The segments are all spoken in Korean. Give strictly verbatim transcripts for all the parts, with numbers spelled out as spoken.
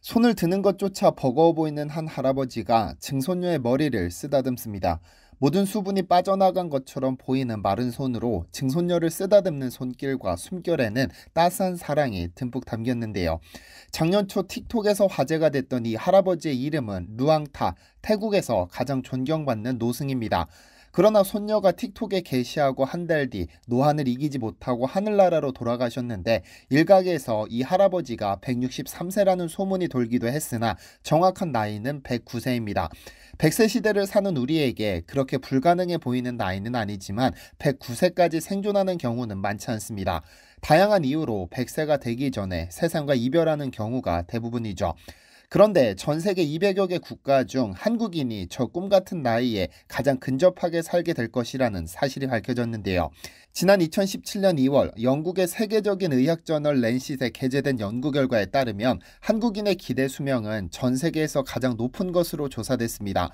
손을 드는 것조차 버거워 보이는 한 할아버지가 증손녀의 머리를 쓰다듬습니다. 모든 수분이 빠져나간 것처럼 보이는 마른 손으로 증손녀를 쓰다듬는 손길과 숨결에는 따스한 사랑이 듬뿍 담겼는데요. 작년 초 틱톡에서 화제가 됐던 이 할아버지의 이름은 루앙타, 태국에서 가장 존경받는 노승입니다. 그러나 손녀가 틱톡에 게시하고 한 달 뒤 노안을 이기지 못하고 하늘나라로 돌아가셨는데, 일각에서 이 할아버지가 백육십삼 세라는 소문이 돌기도 했으나 정확한 나이는 백구 세입니다. 백 세 시대를 사는 우리에게 그렇게 불가능해 보이는 나이는 아니지만 백구 세까지 생존하는 경우는 많지 않습니다. 다양한 이유로 백 세가 되기 전에 세상과 이별하는 경우가 대부분이죠. 그런데 전 세계 이백여 개 국가 중 한국인이 저 꿈같은 나이에 가장 근접하게 살게 될 것이라는 사실이 밝혀졌는데요. 지난 이천십칠 년 이월 영국의 세계적인 의학 저널 랜싯에 게재된 연구 결과에 따르면 한국인의 기대 수명은 전 세계에서 가장 높은 것으로 조사됐습니다.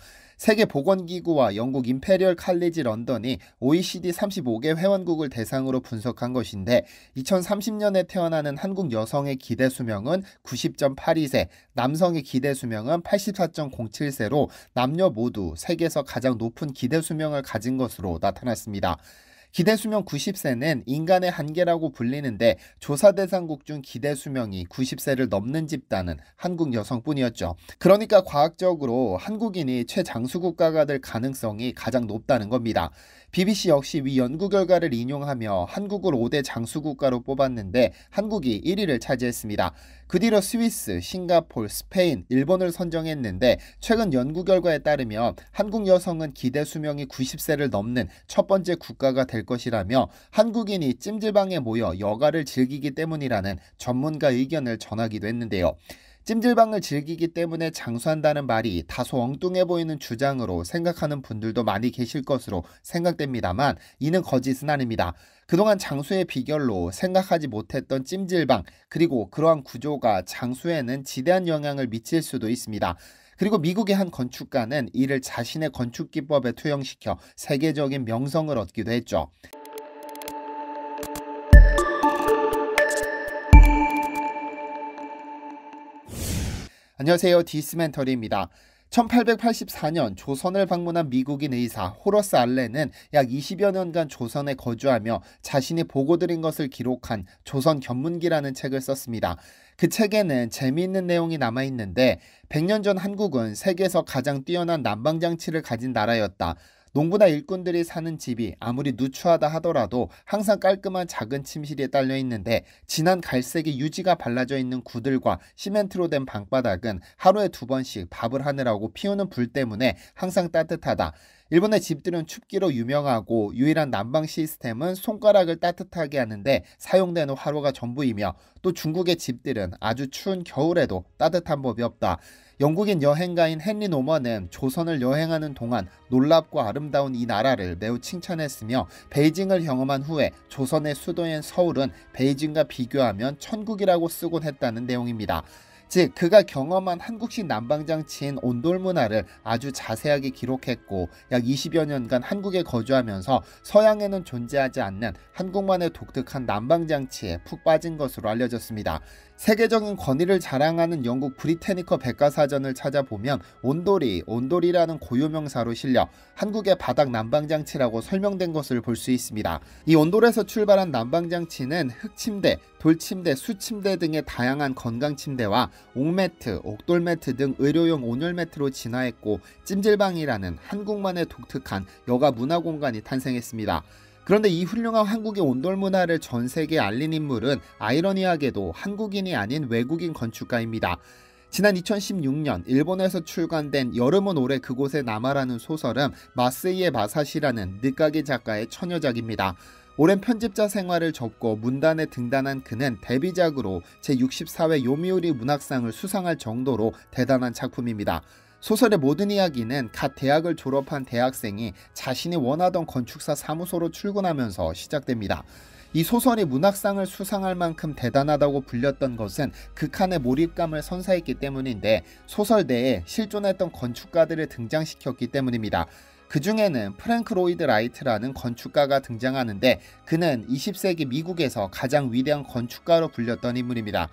세계보건기구와 영국 임페리얼 칼리지 런던이 오이시디 삼십오 개 회원국을 대상으로 분석한 것인데, 이천삼십 년에 태어나는 한국 여성의 기대 수명은 구십 점 팔이 세, 남성의 기대 수명은 팔십사 점 공칠 세로 남녀 모두 세계에서 가장 높은 기대 수명을 가진 것으로 나타났습니다. 기대 수명 구십 세는 인간의 한계라고 불리는데, 조사 대상국 중 기대 수명이 구십 세를 넘는 집단은 한국 여성뿐이었죠. 그러니까 과학적으로 한국인이 최장수 국가가 될 가능성이 가장 높다는 겁니다. 비비씨 역시 위 연구 결과를 인용하며 한국을 오 대 장수 국가로 뽑았는데 한국이 일 위를 차지했습니다. 그 뒤로 스위스, 싱가포르, 스페인, 일본을 선정했는데, 최근 연구 결과에 따르면 한국 여성은 기대 수명이 구십 세를 넘는 첫 번째 국가가 될 것이라며, 한국인이 찜질방에 모여 여가를 즐기기 때문이라는 전문가 의견을 전하기도 했는데요. 찜질방을 즐기기 때문에 장수한다는 말이 다소 엉뚱해 보이는 주장으로 생각하는 분들도 많이 계실 것으로 생각됩니다만, 이는 거짓은 아닙니다. 그동안 장수의 비결로 생각하지 못했던 찜질방, 그리고 그러한 구조가 장수에는 지대한 영향을 미칠 수도 있습니다. 그리고 미국의 한 건축가는 이를 자신의 건축 기법에 투영시켜 세계적인 명성을 얻기도 했죠. 안녕하세요, 디스멘터리입니다. 천팔백팔십사 년 조선을 방문한 미국인 의사 호러스 알렌은 약 이십여 년간 조선에 거주하며 자신이 보고 들인 것을 기록한 조선 견문기라는 책을 썼습니다. 그 책에는 재미있는 내용이 남아있는데, 백 년 전 한국은 세계에서 가장 뛰어난 난방장치를 가진 나라였다. 농부나 일꾼들이 사는 집이 아무리 누추하다 하더라도 항상 깔끔한 작은 침실이 딸려 있는데, 진한 갈색의 유지가 발라져 있는 구들과 시멘트로 된 방바닥은 하루에 두 번씩 밥을 하느라고 피우는 불 때문에 항상 따뜻하다. 일본의 집들은 춥기로 유명하고 유일한 난방 시스템은 손가락을 따뜻하게 하는데 사용되는 화로가 전부이며, 또 중국의 집들은 아주 추운 겨울에도 따뜻한 법이 없다. 영국인 여행가인 헨리 노먼은 조선을 여행하는 동안 놀랍고 아름다운 이 나라를 매우 칭찬했으며, 베이징을 경험한 후에 조선의 수도인 서울은 베이징과 비교하면 천국이라고 쓰곤 했다는 내용입니다. 즉, 그가 경험한 한국식 난방장치인 온돌 문화를 아주 자세하게 기록했고, 약 이십여 년간 한국에 거주하면서 서양에는 존재하지 않는 한국만의 독특한 난방장치에 푹 빠진 것으로 알려졌습니다. 세계적인 권위를 자랑하는 영국 브리테니커 백과사전을 찾아보면 온돌이 온돌이라는 고유명사로 실려 한국의 바닥 난방장치라고 설명된 것을 볼 수 있습니다. 이 온돌에서 출발한 난방장치는 흙침대, 돌침대, 수침대 등의 다양한 건강침대와 옥매트, 옥돌매트 등 의료용 온열매트로 진화했고, 찜질방이라는 한국만의 독특한 여가 문화공간이 탄생했습니다. 그런데 이 훌륭한 한국의 온돌 문화를 전 세계에 알린 인물은 아이러니하게도 한국인이 아닌 외국인 건축가입니다. 지난 이천십육 년 일본에서 출간된 여름은 올해 그곳에 남아라는 소설은 마스이에 마사시라는 늦가기 작가의 처녀작입니다. 오랜 편집자 생활을 접고 문단에 등단한 그는 데뷔작으로 제육십사 회 요미우리 문학상을 수상할 정도로 대단한 작품입니다. 소설의 모든 이야기는 갓 대학을 졸업한 대학생이 자신이 원하던 건축사 사무소로 출근하면서 시작됩니다. 이 소설이 문학상을 수상할 만큼 대단하다고 불렸던 것은 극한의 몰입감을 선사했기 때문인데, 소설 내에 실존했던 건축가들을 등장시켰기 때문입니다. 그 중에는 프랭크 로이드 라이트라는 건축가가 등장하는데, 그는 이십 세기 미국에서 가장 위대한 건축가로 불렸던 인물입니다.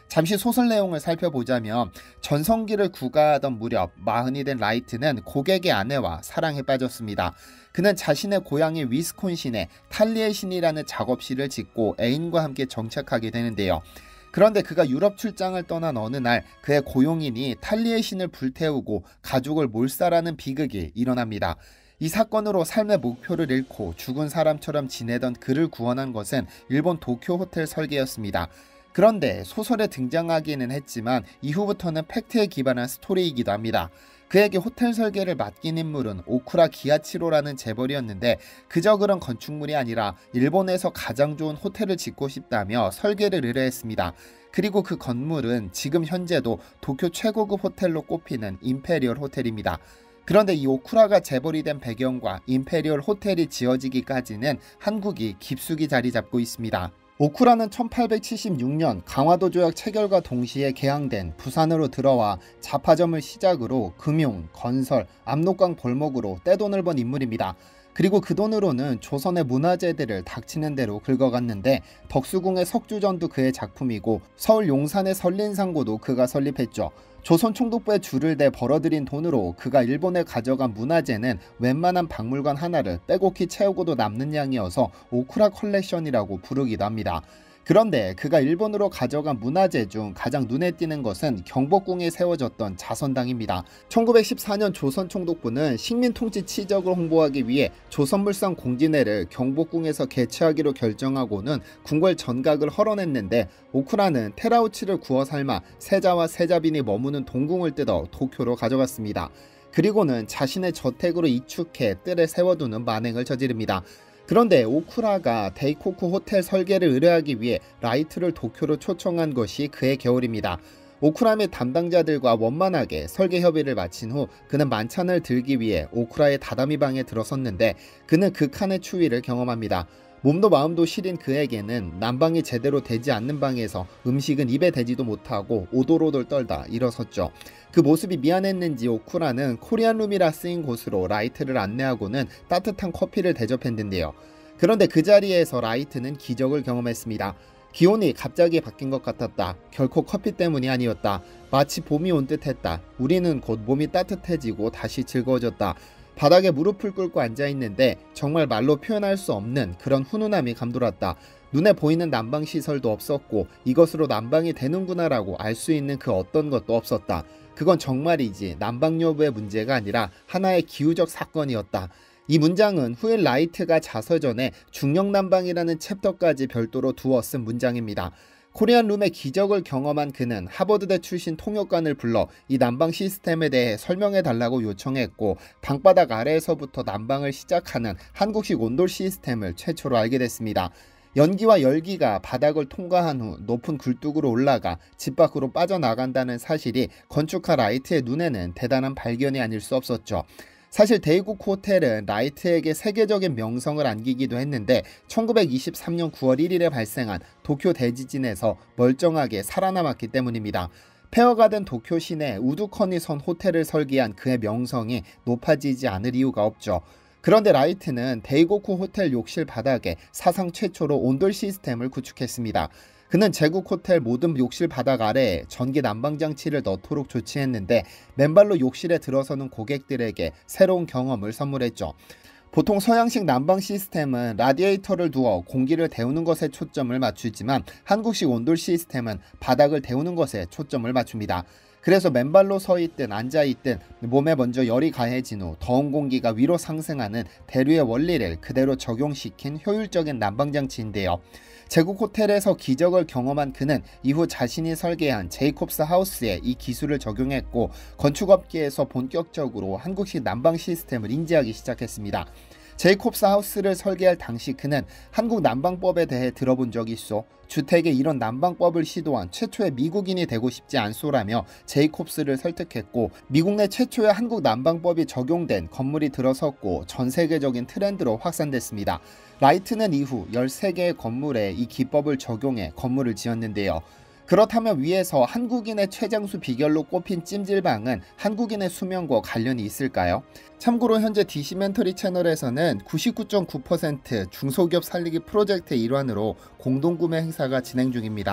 잠시 소설 내용을 살펴보자면 전성기를 구가하던 무렵 마흔이 된 라이트는 고객의 아내와 사랑에 빠졌습니다. 그는 자신의 고향인 위스콘신에 탈리의 신이라는 작업실을 짓고 애인과 함께 정착하게 되는데요. 그런데 그가 유럽 출장을 떠난 어느 날 그의 고용인이 탈리의 신을 불태우고 가족을 몰살하는 비극이 일어납니다. 이 사건으로 삶의 목표를 잃고 죽은 사람처럼 지내던 그를 구원한 것은 일본 도쿄 호텔 설계였습니다. 그런데 소설에 등장하기는 했지만 이후부터는 팩트에 기반한 스토리이기도 합니다. 그에게 호텔 설계를 맡긴 인물은 오쿠라 기야치로라는 재벌이었는데 그저 그런 건축물이 아니라 일본에서 가장 좋은 호텔을 짓고 싶다며 설계를 의뢰했습니다. 그리고 그 건물은 지금 현재도 도쿄 최고급 호텔로 꼽히는 임페리얼 호텔입니다. 그런데 이 오쿠라가 재벌이 된 배경과 임페리얼 호텔이 지어지기까지는 한국이 깊숙이 자리 잡고 있습니다. 오쿠라는 천팔백칠십육 년 강화도 조약 체결과 동시에 개항된 부산으로 들어와 잡화점을 시작으로 금융, 건설, 압록강 벌목으로 떼돈을 번 인물입니다. 그리고 그 돈으로는 조선의 문화재들을 닥치는 대로 긁어갔는데 덕수궁의 석주전도 그의 작품이고 서울 용산의 설린상고도 그가 설립했죠. 조선 총독부에 줄을 대 벌어들인 돈으로 그가 일본에 가져간 문화재는 웬만한 박물관 하나를 빼곡히 채우고도 남는 양이어서 오쿠라 컬렉션이라고 부르기도 합니다. 그런데 그가 일본으로 가져간 문화재 중 가장 눈에 띄는 것은 경복궁에 세워졌던 자선당입니다. 천구백십사 년 조선 총독부는 식민통치 치적을 홍보하기 위해 조선물산 공진회를 경복궁에서 개최하기로 결정하고는 궁궐 전각을 헐어냈는데 오쿠라는 테라우치를 구워 삶아 세자와 세자빈이 머무는 동궁을 뜯어 도쿄로 가져갔습니다. 그리고는 자신의 저택으로 이축해 뜰에 세워두는 만행을 저지릅니다. 그런데 오쿠라가 데이코쿠 호텔 설계를 의뢰하기 위해 라이트를 도쿄로 초청한 것이 그의 겨울입니다. 오쿠라 및 담당자들과 원만하게 설계 협의를 마친 후 그는 만찬을 들기 위해 오쿠라의 다다미 방에 들어섰는데 그는 극한의 추위를 경험합니다. 몸도 마음도 시린 그에게는 난방이 제대로 되지 않는 방에서 음식은 입에 대지도 못하고 오돌오돌 떨다 일어섰죠. 그 모습이 미안했는지 오쿠라는 코리안룸이라 쓰인 곳으로 라이트를 안내하고는 따뜻한 커피를 대접했는데요. 그런데 그 자리에서 라이트는 기적을 경험했습니다. 기온이 갑자기 바뀐 것 같았다. 결코 커피 때문이 아니었다. 마치 봄이 온 듯했다. 우리는 곧 몸이 따뜻해지고 다시 즐거워졌다. 바닥에 무릎을 꿇고 앉아있는데 정말 말로 표현할 수 없는 그런 훈훈함이 감돌았다. 눈에 보이는 난방시설도 없었고 이것으로 난방이 되는구나 라고 알 수 있는 그 어떤 것도 없었다. 그건 정말이지 난방 여부의 문제가 아니라 하나의 기후적 사건이었다. 이 문장은 후에 라이트가 자서전에 중력난방이라는 챕터까지 별도로 두어 쓴 문장입니다. 코리안룸의 기적을 경험한 그는 하버드대 출신 통역관을 불러 이 난방 시스템에 대해 설명해 달라고 요청했고 방바닥 아래에서부터 난방을 시작하는 한국식 온돌 시스템을 최초로 알게 됐습니다. 연기와 열기가 바닥을 통과한 후 높은 굴뚝으로 올라가 집 밖으로 빠져나간다는 사실이 건축가 라이트의 눈에는 대단한 발견이 아닐 수 없었죠. 사실 데이코쿠 호텔은 라이트에게 세계적인 명성을 안기기도 했는데 천구백이십삼 년 구월 일일에 발생한 도쿄 대지진에서 멀쩡하게 살아남았기 때문입니다. 폐허가 된 도쿄 시내 우두커니 선 호텔을 설계한 그의 명성이 높아지지 않을 이유가 없죠. 그런데 라이트는 데이코쿠 호텔 욕실 바닥에 사상 최초로 온돌 시스템을 구축했습니다. 그는 제국 호텔 모든 욕실 바닥 아래에 전기 난방장치를 넣도록 조치했는데 맨발로 욕실에 들어서는 고객들에게 새로운 경험을 선물했죠. 보통 서양식 난방 시스템은 라디에이터를 두어 공기를 데우는 것에 초점을 맞추지만 한국식 온돌 시스템은 바닥을 데우는 것에 초점을 맞춥니다. 그래서 맨발로 서 있든 앉아 있든 몸에 먼저 열이 가해진 후 더운 공기가 위로 상승하는 대류의 원리를 그대로 적용시킨 효율적인 난방장치인데요. 제국 호텔에서 기적을 경험한 그는 이후 자신이 설계한 제이콥스 하우스에 이 기술을 적용했고 건축업계에서 본격적으로 한국식 난방 시스템을 인지하기 시작했습니다. 제이콥스 하우스를 설계할 당시 그는 한국 난방법에 대해 들어본 적이 있어 주택에 이런 난방법을 시도한 최초의 미국인이 되고 싶지 않소라며 제이콥스를 설득했고 미국 내 최초의 한국 난방법이 적용된 건물이 들어섰고 전 세계적인 트렌드로 확산됐습니다. 라이트는 이후 열세 개의 건물에 이 기법을 적용해 건물을 지었는데요. 그렇다면 위에서 한국인의 최장수 비결로 꼽힌 찜질방은 한국인의 수명과 관련이 있을까요? 참고로 현재 디시멘터리 채널에서는 구십구 점 구 퍼센트 중소기업 살리기 프로젝트의 일환으로 공동구매 행사가 진행 중입니다.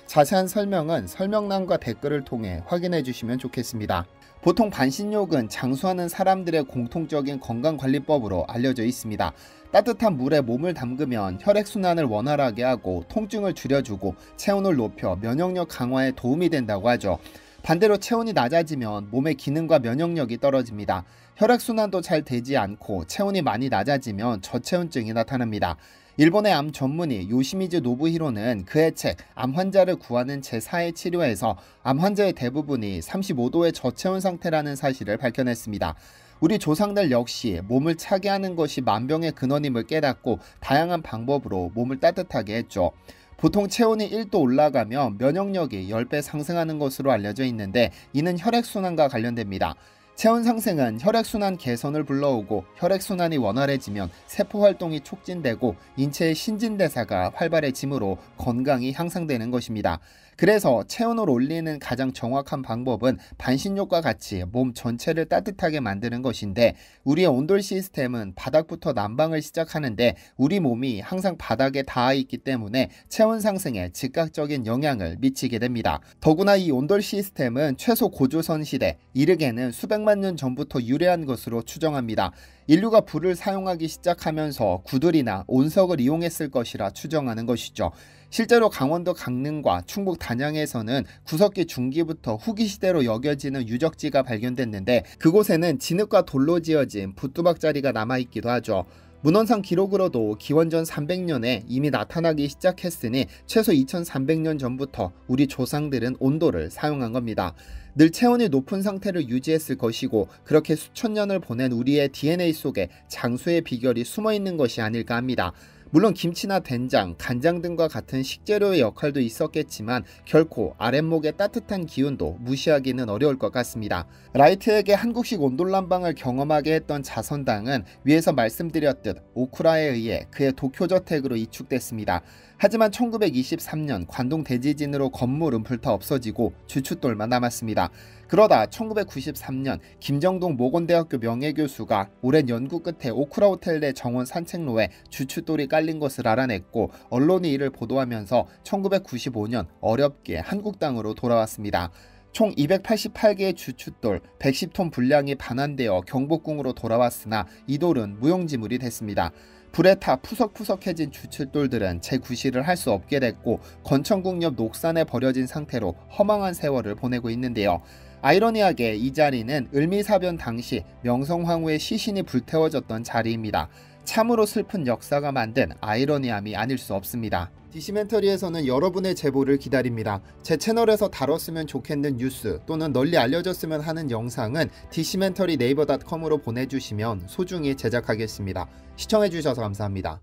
자세한 설명은 설명란과 댓글을 통해 확인해 주시면 좋겠습니다. 보통 반신욕은 장수하는 사람들의 공통적인 건강관리법으로 알려져 있습니다. 따뜻한 물에 몸을 담그면 혈액순환을 원활하게 하고 통증을 줄여주고 체온을 높여 면역력 강화에 도움이 된다고 하죠. 반대로 체온이 낮아지면 몸의 기능과 면역력이 떨어집니다. 혈액순환도 잘 되지 않고 체온이 많이 낮아지면 저체온증이 나타납니다. 일본의 암 전문의 요시미즈 노부히로는 그의 책 암 환자를 구하는 제사의 치료에서 암 환자의 대부분이 삼십오 도의 저체온 상태라는 사실을 밝혀냈습니다. 우리 조상들 역시 몸을 차게 하는 것이 만병의 근원임을 깨닫고 다양한 방법으로 몸을 따뜻하게 했죠. 보통 체온이 일 도 올라가면 면역력이 십 배 상승하는 것으로 알려져 있는데 이는 혈액순환과 관련됩니다. 체온 상승은 혈액순환 개선을 불러오고 혈액순환이 원활해지면 세포활동이 촉진되고 인체의 신진대사가 활발해지므로 건강이 향상되는 것입니다. 그래서 체온을 올리는 가장 정확한 방법은 반신욕과 같이 몸 전체를 따뜻하게 만드는 것인데 우리의 온돌 시스템은 바닥부터 난방을 시작하는데 우리 몸이 항상 바닥에 닿아 있기 때문에 체온 상승에 즉각적인 영향을 미치게 됩니다. 더구나 이 온돌 시스템은 최소 고조선 시대, 이르게는 수백만 년 전부터 유래한 것으로 추정합니다. 인류가 불을 사용하기 시작하면서 구들이나 온석을 이용했을 것이라 추정하는 것이죠. 실제로 강원도 강릉과 충북 단양에서는 구석기 중기부터 후기 시대로 여겨지는 유적지가 발견됐는데 그곳에는 진흙과 돌로 지어진 붓두박자리가 남아있기도 하죠. 문헌상 기록으로도 기원전 삼백 년에 이미 나타나기 시작했으니 최소 이천삼백 년 전부터 우리 조상들은 온돌을 사용한 겁니다. 늘 체온이 높은 상태를 유지했을 것이고 그렇게 수천 년을 보낸 우리의 디엔에이 속에 장수의 비결이 숨어있는 것이 아닐까 합니다. 물론 김치나 된장, 간장 등과 같은 식재료의 역할도 있었겠지만 결코 아랫목의 따뜻한 기운도 무시하기는 어려울 것 같습니다. 라이트에게 한국식 온돌난방을 경험하게 했던 자선당은 위에서 말씀드렸듯 오쿠라에 의해 그의 도쿄저택으로 이축됐습니다. 하지만 천구백이십삼 년 관동 대지진으로 건물은 불타 없어지고 주춧돌만 남았습니다. 그러다 천구백구십삼 년 김정동 모건대학교 명예교수가 오랜 연구 끝에 오쿠라 호텔 내 정원 산책로에 주춧돌이 깔린 것을 알아냈고 언론이 이를 보도하면서 천구백구십오 년 어렵게 한국 땅으로 돌아왔습니다. 총 이백팔십팔 개의 주춧돌, 백십 톤 분량이 반환되어 경복궁으로 돌아왔으나 이 돌은 무용지물이 됐습니다. 불에 타 푸석푸석해진 주춧돌들은 재구실을 할 수 없게 됐고 건천궁 옆 녹산에 버려진 상태로 허망한 세월을 보내고 있는데요. 아이러니하게 이 자리는 을미사변 당시 명성황후의 시신이 불태워졌던 자리입니다. 참으로 슬픈 역사가 만든 아이러니함이 아닐 수 없습니다. 디시멘터리에서는 여러분의 제보를 기다립니다. 제 채널에서 다뤘으면 좋겠는 뉴스 또는 널리 알려졌으면 하는 영상은 디시멘터리 네이버 닷컴으로 보내주시면 소중히 제작하겠습니다. 시청해주셔서 감사합니다.